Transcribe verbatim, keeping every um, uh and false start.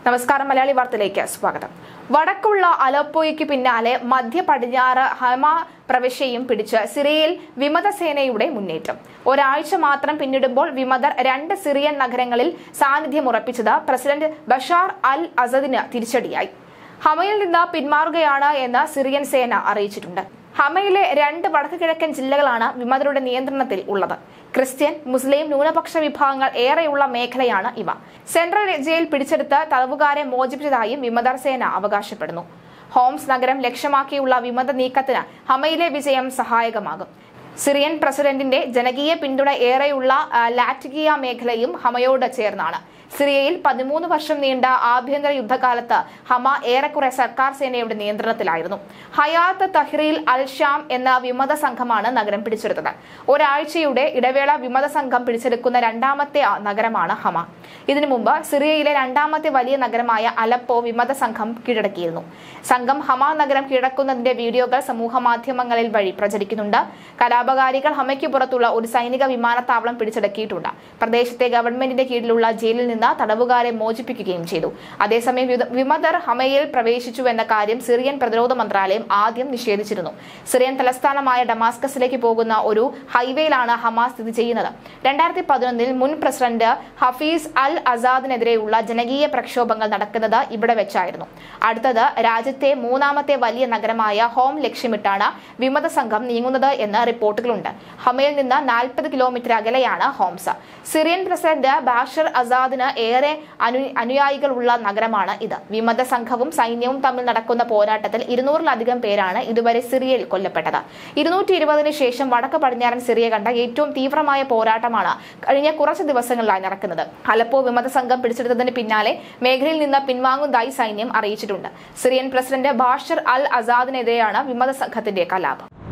നമസ്കാരം മലയാളി വാർത്തയിലേക്ക് സ്വാഗതം. വടക്കുള്ള അലപ്പോയ്ക്ക് പിന്നാലെ മധ്യ പടിഞ്ഞാറ് ഹമ പ്രവിശ്യയും പിടിച്ച് സിറിയയിൽ വിമതസേനയുടെ മുന്നേറ്റം. ഒരാഴ്ച മാത്രം പിന്നിടുമ്പോൾ വിമതർ രണ്ട് സിറിയൻ നഗരങ്ങളിൽ സാന്നിധ്യം ഉറപ്പിച്ചത് പ്രസിഡന്റ് ബഷാർ അൽ അസദിന് തിരിച്ചടിയായി. ഹമയിൽ നിന്ന് പിന്മാറുകയാണ് എന്ന് സിറിയൻ സേന അറിയിച്ചിട്ടുണ്ട്. ഹമയിലെ രണ്ട് വടക്കു കിഴക്കൻ ജില്ലകളാണ് വിമതരുടെ നിയന്ത്രണത്തിൽ ഉള്ളത്. ക്രിസ്ത്യൻ, മുസ്ലിം ന്യൂനപക്ഷ വിഭാഗങ്ങൾ ഏറെയുള്ള മേഖലയാണ് ഇവ. സെൻട്രൽ ജയിൽ പിടിച്ചെടുത്ത് തടവുകാരെ മോചിപ്പിച്ചതായും വിമതർ സേന അവകാശപ്പെടുന്നു. ഹോംസ് നഗരം ലക്ഷ്യമാക്കിയുള്ള വിമത നീക്കത്തിന് ഹമയിലെ വിജയം സഹായകമാകും. സിറിയൻ പ്രസിഡന്റിന്റെ ജനകീയ പിന്തുണ ഏറെയുള്ള ലാറ്റിക്കിയ മേഖലയും ഹമയോട് ചേർന്നാണ്. സിറിയയിൽ പതിമൂന്ന് വർഷം നീണ്ട ആഭ്യന്തര യുദ്ധകാലത്ത് ഹമ ഏറെക്കുറെ സർക്കാർ സേനയുടെ നിയന്ത്രണത്തിലായിരുന്നു. ഹയാത്ത് തഹ്രീൽ അൽ ഷാം എന്ന വിമത സംഘമാണ് നഗരം പിടിച്ചെടുത്തത്. ഒരാഴ്ചയുടെ ഇടവേള വിമത സംഘം പിടിച്ചെടുക്കുന്ന രണ്ടാമത്തെ നഗരമാണ് ഹമ. ഇതിനു മുമ്പ് സിറിയയിലെ രണ്ടാമത്തെ വലിയ നഗരമായ അലപ്പോ വിമത സംഘം കീഴടക്കിയിരുന്നു. സംഘം ഹമ നഗരം കീഴടക്കുന്നതിന്റെ വീഡിയോകൾ സമൂഹ മാധ്യമങ്ങളിൽ വഴി പ്രചരിക്കുന്നുണ്ട്. കലാപകാരികൾ ഹമയ്ക്ക് പുറത്തുള്ള ഒരു സൈനിക വിമാനത്താവളം പിടിച്ചടക്കിയിട്ടുണ്ട്. പ്രദേശത്തെ ഗവൺമെന്റിന്റെ കീഴിലുള്ള ജയിലിൽ നിന്ന് തടവുകാരെ മോചിപ്പിക്കുകയും ചെയ്തു. അതേസമയം വിമതർ ഹമയിൽ പ്രവേശിച്ചുവെന്ന കാര്യം സിറിയൻ പ്രതിരോധ മന്ത്രാലയം ആദ്യം നിഷേധിച്ചിരുന്നു. സിറിയൻ തലസ്ഥാനമായ ഡമാസ്കസിലേക്ക് പോകുന്ന ഒരു ഹൈവേയിലാണ് ഹമ സ്ഥിതി ചെയ്യുന്നത്. രണ്ടായിരത്തി പതിനൊന്നിൽ മുൻ പ്രസിഡന്റ് ഹഫീസ് അൽ അസാദിനെതിരെയുള്ള ജനകീയ പ്രക്ഷോഭങ്ങൾ നടക്കുന്നത് ഇവിടെ വെച്ചായിരുന്നു. അടുത്തത് രാജ്യത്തെ മൂന്നാമത്തെ വലിയ നഗരമായ ഹോം ലക്ഷ്യമിട്ടാണ് വിമത സംഘം നീങ്ങുന്നത് എന്ന് റിപ്പോർട്ടുകളുണ്ട്. ഹമയിൽ നിന്ന് നാൽപ്പത് കിലോമീറ്റർ അകലെയാണ് ഹോംസ്. സിറിയൻ പ്രസിഡന്റ് ബാഷർ അസാദിന് ഏറെ അനു അനുയായികളുള്ള നഗരമാണ് ഇത്. വിമത സംഘവും സൈന്യവും തമ്മിൽ നടക്കുന്ന പോരാട്ടത്തിൽ ഇരുന്നൂറിലധികം പേരാണ് ഇതുവരെ സിറിയയിൽ കൊല്ലപ്പെട്ടത്. ഇരുന്നൂറ്റി ഇരുപതിന് ശേഷം വടക്ക് പടിഞ്ഞാറൻ സിറിയ കണ്ട ഏറ്റവും തീവ്രമായ പോരാട്ടമാണ് കഴിഞ്ഞ കുറച്ച് ദിവസങ്ങളിലായി നടക്കുന്നത്. അലപ്പോ വിമത സംഘം പിടിച്ചെടുത്തതിന് പിന്നാലെ മേഖലയിൽ നിന്ന് പിൻവാങ്ങുന്നതായി സൈന്യം അറിയിച്ചിട്ടുണ്ട്. സിറിയൻ പ്രസിഡന്റ് ബാഷർ അൽ അസാദിനെതിരെയാണ് വിമത സംഘത്തിന്റെ കലാപം.